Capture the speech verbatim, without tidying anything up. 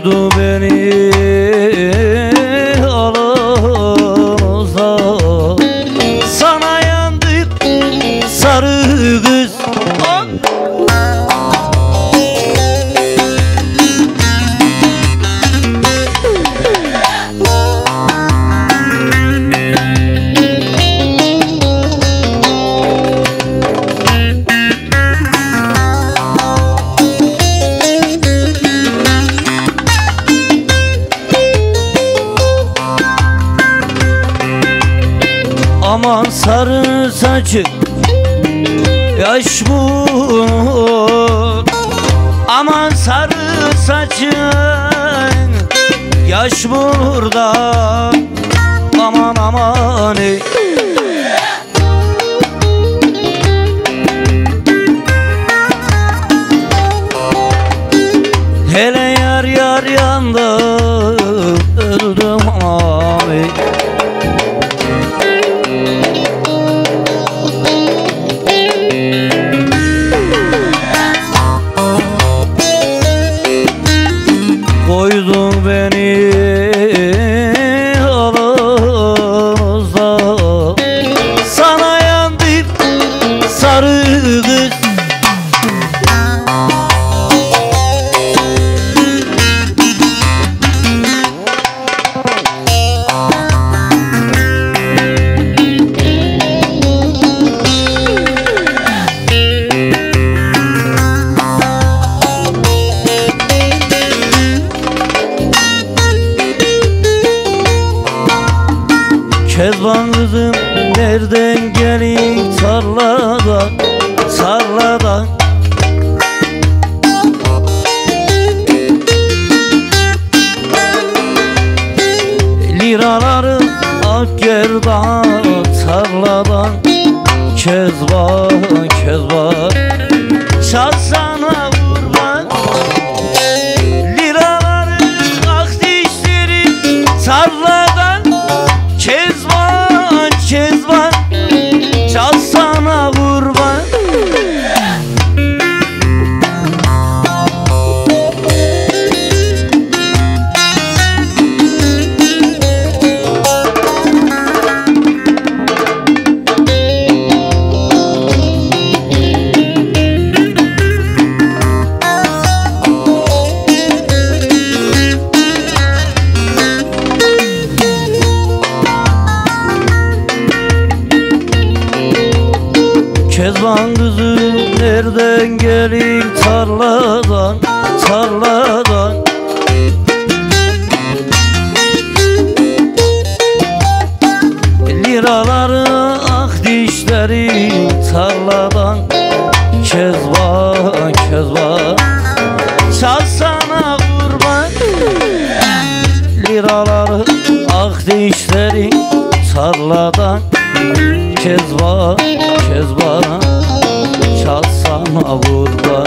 Koydu beni aranıza, sana yandık sarı kız. Aman sarı saçı yaş bulur, aman sarı saçın yaş burada, aman aman ey. Hele yar yar yandı öldüm abi. Koydun beni aranıza, sana yandık sarı kız. Kezban kızım nereden gelin tarladan, tarladan. Liraları ak gerdan tarladan. Kezban, Kezban çalsana vurma, liraları ak dişleri tarladan. Kezban, Kezban çalsana vurma. Kezban kızım nereden gelin tarladan, tarladan. Liraları ak dişleri tarladan. Kezban, Kezban çalsana vurma, liraları ak dişleri tarladan. Kezban, Kezban çalsana vurma.